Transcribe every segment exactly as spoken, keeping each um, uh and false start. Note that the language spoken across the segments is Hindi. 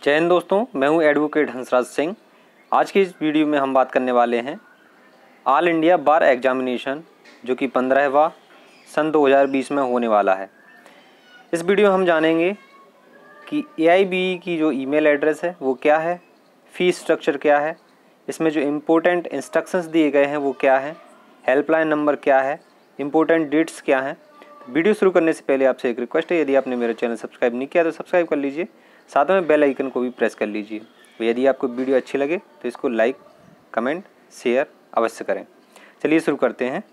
जय हिंद दोस्तों, मैं हूं एडवोकेट हंसराज सिंह। आज की इस वीडियो में हम बात करने वाले हैं ऑल इंडिया बार एग्जामिनेशन जो कि पंद्रहवां सन दो हज़ार बीस में होने वाला है। इस वीडियो में हम जानेंगे कि ए आई बी ई की जो ईमेल एड्रेस है वो क्या है, फ़ीस स्ट्रक्चर क्या है, इसमें जो इम्पोर्टेंट इंस्ट्रक्शंस दिए गए हैं वो क्या है, हेल्पलाइन नंबर क्या है, इम्पोर्टेंट डेट्स क्या हैं। वीडियो शुरू करने से पहले आपसे एक रिक्वेस्ट है, यदि आपने मेरा चैनल सब्सक्राइब नहीं किया तो सब्सक्राइब कर लीजिए, साथ में बेल आइकन को भी प्रेस कर लीजिए। तो यदि आपको वीडियो अच्छी लगे तो इसको लाइक, कमेंट, शेयर अवश्य करें। चलिए शुरू करते हैं।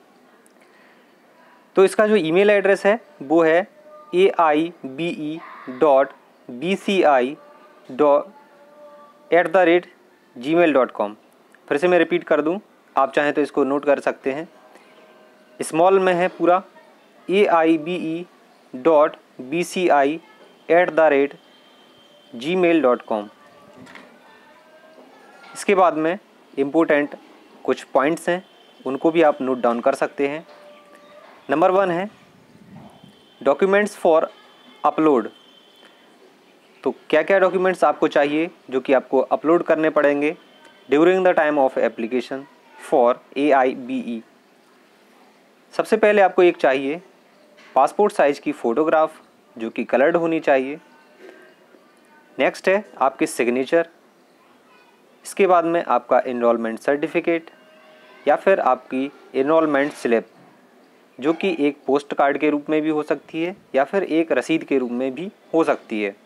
तो इसका जो ईमेल एड्रेस है वो है A I B E dot B C I dot at the rate Gmail dot com. फिर से मैं रिपीट कर दूं, आप चाहें तो इसको नोट कर सकते हैं। स्मॉल में है पूरा A I B E dot B C I at the rate Gmail dot com. इसके बाद में इम्पोर्टेंट कुछ पॉइंट्स हैं, उनको भी आप नोट डाउन कर सकते हैं। नंबर वन है डॉक्यूमेंट्स फॉर अपलोड। तो क्या क्या डॉक्यूमेंट्स आपको चाहिए जो कि आपको अपलोड करने पड़ेंगे during the time of application for A I B E. सबसे पहले आपको एक चाहिए पासपोर्ट साइज़ की फ़ोटोग्राफ जो कि कलर्ड होनी चाहिए। नेक्स्ट है आपके सिग्नेचर। इसके बाद में आपका इनरोलमेंट सर्टिफिकेट या फिर आपकी इनरोलमेंट स्लिप जो कि एक पोस्ट कार्ड के रूप में भी हो सकती है या फिर एक रसीद के रूप में भी हो सकती है।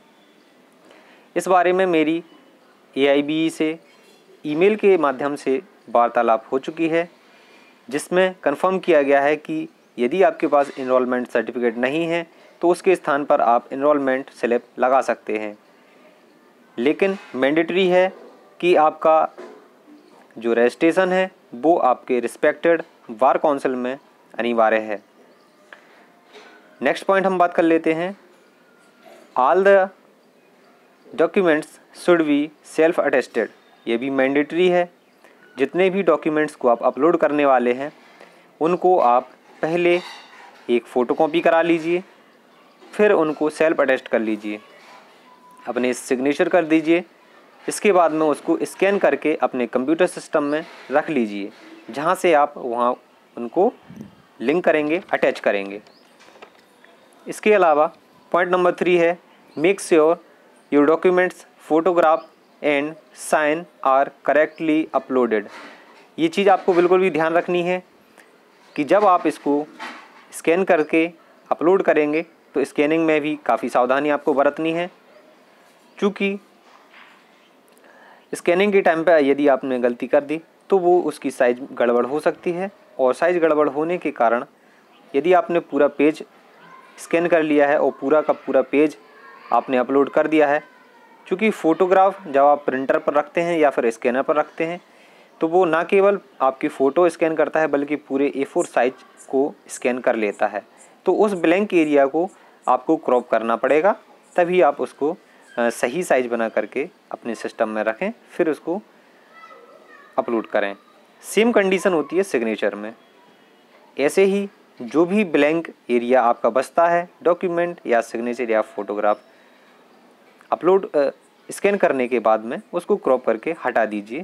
इस बारे में मेरी ए आई बी ई से ईमेल के माध्यम से वार्तालाप हो चुकी है, जिसमें कंफर्म किया गया है कि यदि आपके पास इनरोलमेंट सर्टिफिकेट नहीं है तो उसके स्थान पर आप इनरोलमेंट स्लिप लगा सकते हैं। लेकिन मैंडेटरी है कि आपका जो रजिस्ट्रेशन है वो आपके रिस्पेक्टेड बार काउंसिल में अनिवार्य है। नेक्स्ट पॉइंट हम बात कर लेते हैं, all the documents should be self attested. ये भी मैंडेटरी है। जितने भी डॉक्यूमेंट्स को आप अपलोड करने वाले हैं उनको आप पहले एक फ़ोटोकॉपी करा लीजिए, फिर उनको सेल्फ अटेस्ट कर लीजिए, अपने सिग्नेचर कर दीजिए। इसके बाद में उसको स्कैन करके अपने कंप्यूटर सिस्टम में रख लीजिए, जहाँ से आप वहाँ उनको लिंक करेंगे, अटैच करेंगे। इसके अलावा पॉइंट नंबर थ्री है make sure your documents photograph and sign are correctly uploaded. ये चीज़ आपको बिल्कुल भी ध्यान रखनी है कि जब आप इसको स्कैन करके अपलोड करेंगे तो स्कैनिंग में भी काफ़ी सावधानी आपको बरतनी है, क्योंकि स्कैनिंग के टाइम पर यदि आपने गलती कर दी तो वो उसकी साइज़ गड़बड़ हो सकती है, और साइज़ गड़बड़ होने के कारण यदि आपने पूरा पेज स्कैन कर लिया है और पूरा का पूरा पेज आपने अपलोड कर दिया है, क्योंकि फ़ोटोग्राफ जब आप प्रिंटर पर रखते हैं या फिर स्कैनर पर रखते हैं तो वो ना केवल आपकी फ़ोटो स्कैन करता है बल्कि पूरे ए फोर साइज को स्कैन कर लेता है। तो उस ब्लैंक एरिया को आपको क्रॉप करना पड़ेगा, तभी आप उसको सही साइज़ बना करके अपने सिस्टम में रखें, फिर उसको अपलोड करें। सेम कंडीशन होती है सिग्नेचर में। ऐसे ही जो भी ब्लैंक एरिया आपका बचता है डॉक्यूमेंट या सिग्नेचर या फोटोग्राफ अपलोड स्कैन करने के बाद में उसको क्रॉप करके हटा दीजिए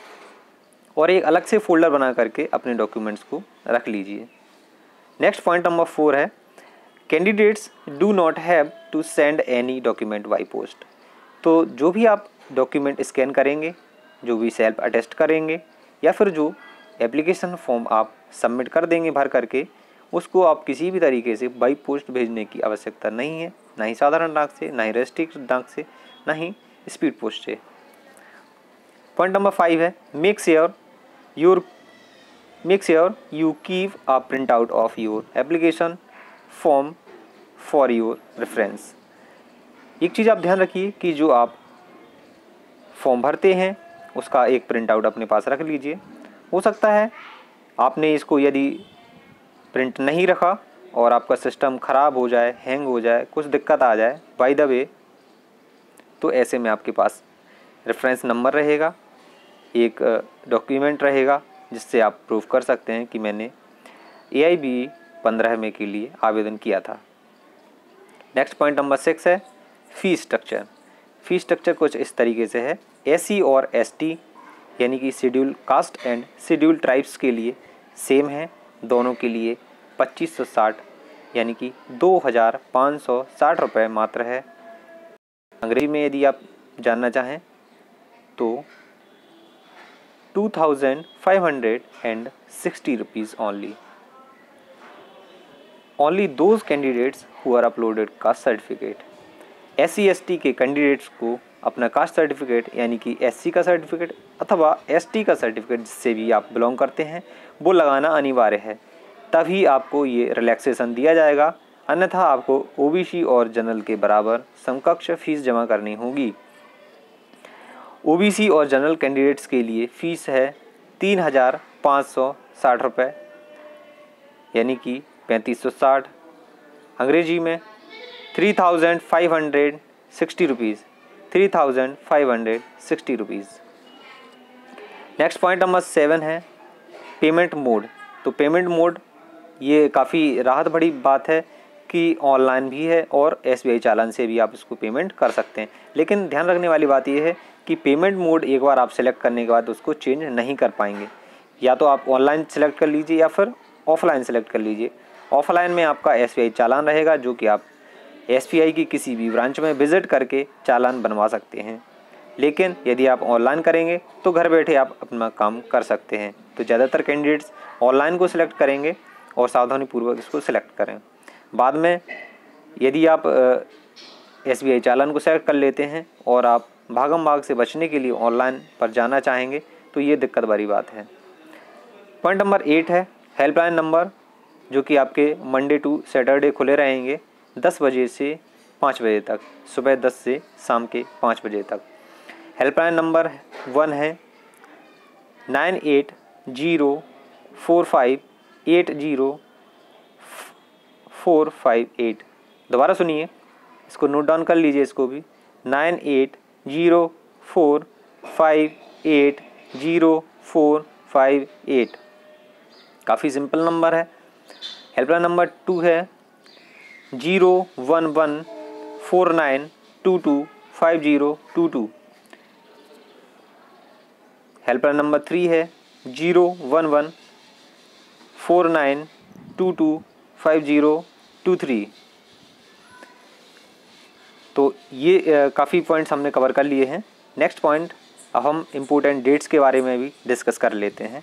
और एक अलग से फोल्डर बना करके अपने डॉक्यूमेंट्स को रख लीजिए। नेक्स्ट पॉइंट नंबर फोर है candidates do not have to send any document by post. तो जो भी आप डॉक्यूमेंट स्कैन करेंगे, जो भी सेल्फ अटेस्ट करेंगे या फिर जो एप्लीकेशन फॉर्म आप सबमिट कर देंगे भर करके, उसको आप किसी भी तरीके से बाई पोस्ट भेजने की आवश्यकता नहीं है, ना ही साधारण डाक से, ना ही रजिस्ट्रेशन डाक से, ना ही स्पीड पोस्ट से। पॉइंट नंबर फाइव है make sure your make sure you keep a print out of your application form for your reference. एक चीज़ आप ध्यान रखिए कि जो आप फॉर्म भरते हैं उसका एक प्रिंट आउट अपने पास रख लीजिए। हो सकता है आपने इसको यदि प्रिंट नहीं रखा और आपका सिस्टम ख़राब हो जाए, हैंग हो जाए, कुछ दिक्कत आ जाए बाय द वे, तो ऐसे में आपके पास रेफरेंस नंबर रहेगा, एक डॉक्यूमेंट रहेगा जिससे आप प्रूव कर सकते हैं कि मैंने ए आई बी ई पंद्रह में के लिए आवेदन किया था। नेक्स्ट पॉइंट नंबर सिक्स है फ़ी स्ट्रक्चर। फीस स्ट्रक्चर कुछ इस तरीके से है। एससी और एसटी यानी कि schedule caste and schedule tribes के लिए सेम है, दोनों के लिए पच्चीस सौ साठ यानी कि दो हज़ार पाँच सौ साठ रुपये मात्र है। अंग्रेजी में यदि आप जानना चाहें तो two thousand five hundred and sixty rupees only. Only those candidates who are uploaded caste certificate. S C S T के कैंडिडेट्स को अपना कास्ट सर्टिफिकेट यानी कि एससी का सर्टिफिकेट अथवा एसटी का सर्टिफिकेट जिससे भी आप बिलोंग करते हैं वो लगाना अनिवार्य है, तभी आपको ये रिलैक्सेशन दिया जाएगा, अन्यथा आपको ओबीसी और जनरल के बराबर समकक्ष फीस जमा करनी होगी। ओबीसी और जनरल कैंडिडेट्स के लिए फ़ीस है तीन हज़ार पाँच सौ साठ रुपये यानी कि पैंतीस सौ साठ, अंग्रेजी में three thousand five hundred sixty rupees three thousand five hundred sixty rupees. Next point number seven है पेमेंट मोड। तो पेमेंट मोड ये काफ़ी राहत बड़ी बात है कि ऑनलाइन भी है और एसबीआई चालान से भी आप इसको पेमेंट कर सकते हैं, लेकिन ध्यान रखने वाली बात यह है कि पेमेंट मोड एक बार आप सेलेक्ट करने के बाद उसको चेंज नहीं कर पाएंगे। या तो आप ऑनलाइन सेलेक्ट कर लीजिए या फिर ऑफलाइन सेलेक्ट कर लीजिए। ऑफलाइन में आपका एसबीआई चालान रहेगा जो कि आप एसबीआई की किसी भी ब्रांच में विज़िट करके चालान बनवा सकते हैं, लेकिन यदि आप ऑनलाइन करेंगे तो घर बैठे आप अपना काम कर सकते हैं। तो ज़्यादातर कैंडिडेट्स ऑनलाइन को सिलेक्ट करेंगे और सावधानीपूर्वक इसको सिलेक्ट करें। बाद में यदि आप एसबीआई चालान को सेलेक्ट कर लेते हैं और आप भागम भाग से बचने के लिए ऑनलाइन पर जाना चाहेंगे तो ये दिक्कत भरी बात है। पॉइंट नंबर एट है हेल्पलाइन नंबर, जो कि आपके मंडे टू सैटरडे खुले रहेंगे दस बजे से पाँच बजे तक, सुबह दस से शाम के पाँच बजे तक। हेल्पलाइन नंबर वन है nine eight zero four five eight zero four five eight. दोबारा सुनिए, इसको नोट डाउन कर लीजिए इसको भी, nine eight zero four five eight zero four five eight. काफ़ी सिंपल नंबर है। हेल्पलाइन नंबर टू है zero one one four nine two two five zero two two. Helpline number three है zero one one four nine two two five zero to three. तो ये काफ़ी पॉइंट्स हमने कवर कर लिए हैं। नेक्स्ट पॉइंट, अब हम इम्पोर्टेंट डेट्स के बारे में भी डिस्कस कर लेते हैं।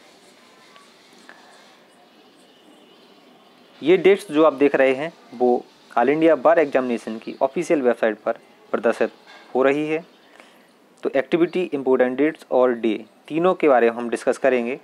ये डेट्स जो आप देख रहे हैं वो ऑल इंडिया बार एग्जामिनेशन की ऑफिशियल वेबसाइट पर प्रदर्शित हो रही है। तो एक्टिविटी, इम्पोर्टेंट डेट्स और डे तीनों के बारे में हम डिस्कस करेंगे।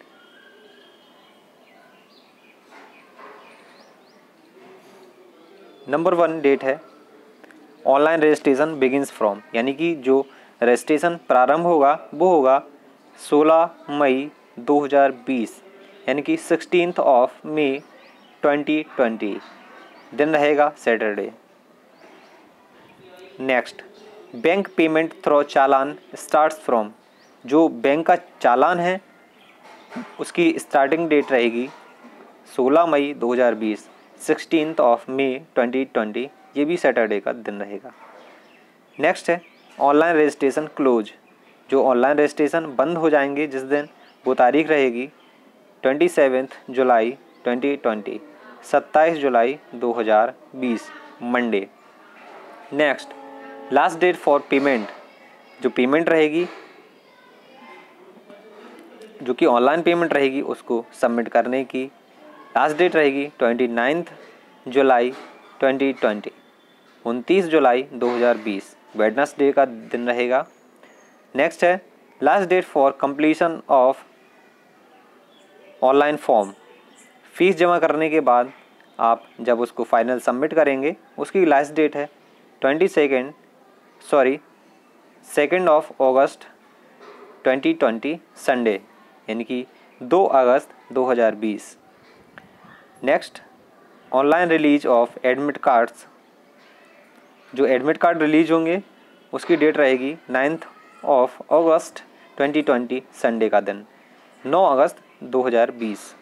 नंबर वन डेट है ऑनलाइन रजिस्ट्रेशन बिगिंस फ्रॉम, यानी कि जो रजिस्ट्रेशन प्रारंभ होगा वो होगा सोलह मई दो हज़ार बीस यानी कि sixteenth of May twenty twenty, दिन रहेगा Saturday. Next, bank payment through challan starts from, जो बैंक का चालान है उसकी स्टार्टिंग डेट रहेगी सोलह मई दो हज़ार बीस, sixteenth of May twenty twenty, ये भी सैटरडे का दिन रहेगा। नेक्स्ट है ऑनलाइन रजिस्ट्रेशन क्लोज, जो ऑनलाइन रजिस्ट्रेशन बंद हो जाएंगे जिस दिन वो तारीख रहेगी twenty seventh July twenty twenty, सत्ताईस जुलाई दो हज़ार बीस, Monday. Next, last date for payment, जो पेमेंट रहेगी, जो कि ऑनलाइन पेमेंट रहेगी, उसको सबमिट करने की लास्ट डेट रहेगी twenty ninth July twenty twenty, उनतीस जुलाई दो हज़ार बीस, वेडनेसडे का दिन रहेगा। नेक्स्ट है last date for completion of online form, fees जमा करने के बाद आप जब उसको फाइनल सबमिट करेंगे उसकी लास्ट डेट है twenty second sorry second of August twenty twenty, Sunday, यानी कि दो अगस्त दो हज़ार बीस। Next, online release of admit cards, जो एडमिट कार्ड रिलीज होंगे उसकी डेट रहेगी ninth of August twenty twenty, Sunday का दिन, नौ अगस्त दो हज़ार बीस।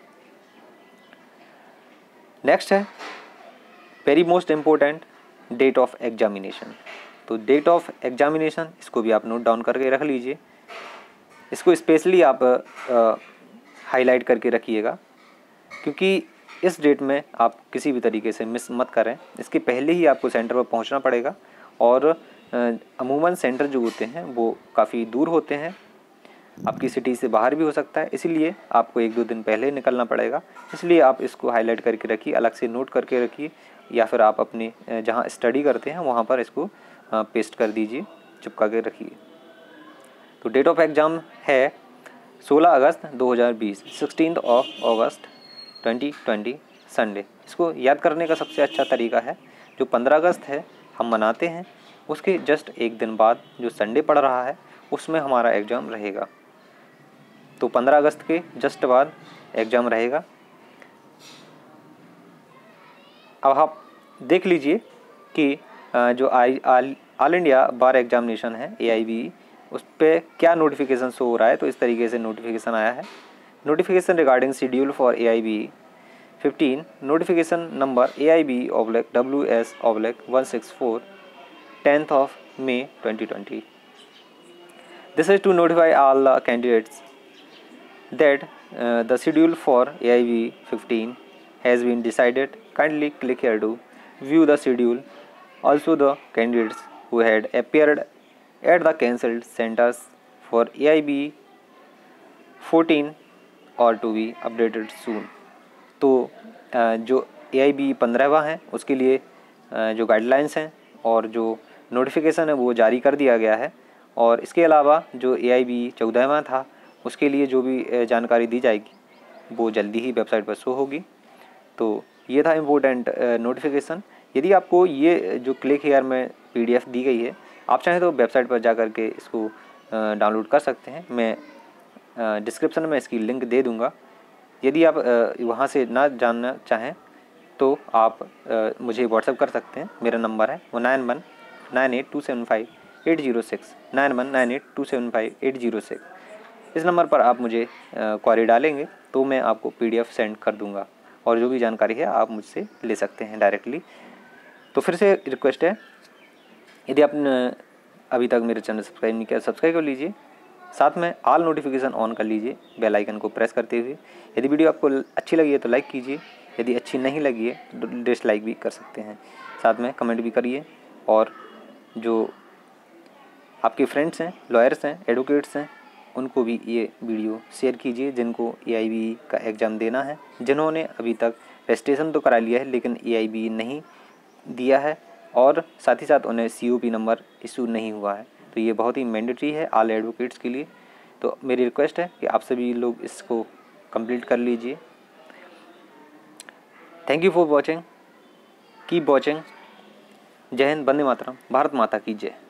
नेक्स्ट है very most important date of examination. तो डेट ऑफ एग्जामिनेशन इसको भी आप नोट डाउन करके रख लीजिए। इसको स्पेशली आप हाईलाइट करके रखिएगा, क्योंकि इस डेट में आप किसी भी तरीके से मिस मत करें। इसके पहले ही आपको सेंटर पर पहुंचना पड़ेगा, और अमूमन सेंटर जो होते हैं वो काफ़ी दूर होते हैं, आपकी सिटी से बाहर भी हो सकता है, इसीलिए आपको एक दो दिन पहले निकलना पड़ेगा। इसलिए आप इसको हाईलाइट करके रखिए, अलग से नोट करके रखिए, या फिर आप अपने जहाँ स्टडी करते हैं वहाँ पर इसको पेस्ट कर दीजिए, चिपका के रखिए। तो डेट ऑफ एग्ज़ाम है सोलह अगस्त दो हज़ार बीस, sixteen of August twenty twenty Sunday. इसको याद करने का सबसे अच्छा तरीका है, जो पंद्रह अगस्त है हम मनाते हैं, उसके जस्ट एक दिन बाद जो संडे पड़ रहा है उसमें हमारा एग्ज़ाम रहेगा। तो पंद्रह अगस्त के जस्ट बाद एग्ज़ाम रहेगा। अब आप देख लीजिए कि जो आई ऑल इंडिया बार एग्जामिनेशन है ए आई बी, उस पर क्या नोटिफिकेशन शो हो रहा है। तो इस तरीके से नोटिफिकेशन आया है, notification regarding schedule for A I B fifteen, notification number A I B oblique W S oblique one six four, tenth of May twenty twenty. This is to notify all the candidates that uh, the schedule for A I B fifteen has been decided. Kindly click here to view the schedule. Also, the candidates who had appeared at the cancelled centers for A I B fourteen are to be updated soon. तो uh, जो A I B पंद्रहवां है उसके लिए uh, जो गाइडलाइंस हैं और जो नोटिफिकेशन है वो जारी कर दिया गया है। और इसके अलावा जो A I B चौदहवां था उसके लिए जो भी जानकारी दी जाएगी वो जल्दी ही वेबसाइट पर शो होगी। तो ये था इम्पोर्टेंट नोटिफिकेशन। यदि आपको ये जो क्लिक हेयर में पीडीएफ दी गई है, आप चाहें तो वेबसाइट पर जा कर के इसको डाउनलोड कर सकते हैं। मैं डिस्क्रिप्शन में इसकी लिंक दे दूंगा। यदि आप वहाँ से ना जानना चाहें तो आप मुझे व्हाट्सएप कर सकते हैं। मेरा नंबर है वो nine one nine eight two seven five eight zero six, nine one nine eight two seven five eight zero six. इस नंबर पर आप मुझे क्वेरी डालेंगे तो मैं आपको पीडीएफ सेंड कर दूंगा, और जो भी जानकारी है आप मुझसे ले सकते हैं डायरेक्टली। तो फिर से रिक्वेस्ट है, यदि आपने अभी तक मेरे चैनल सब्सक्राइब नहीं किया सब्सक्राइब कर लीजिए, साथ में ऑल नोटिफिकेशन ऑन कर लीजिए बेल आइकन को प्रेस करते हुए। यदि वीडियो आपको अच्छी लगी है तो लाइक कीजिए, यदि अच्छी नहीं लगी है तो डिसलाइक भी कर सकते हैं। साथ में कमेंट भी करिए, और जो आपके फ्रेंड्स हैं, लॉयर्स हैं, एडवोकेट्स हैं, उनको भी ये वीडियो शेयर कीजिए जिनको ए आई बी का एग्ज़ाम देना है, जिन्होंने अभी तक रजिस्ट्रेशन तो करा लिया है लेकिन ए आई बी नहीं दिया है, और साथ ही साथ उन्हें C O P number issue नहीं हुआ है। तो ये बहुत ही मैंडेटरी है ऑल एडवोकेट्स के लिए। तो मेरी रिक्वेस्ट है कि आप सभी लोग इसको कंप्लीट कर लीजिए। Thank you for watching, keep watching. Jai Hind, Vande Mataram, Bharat माता की जय।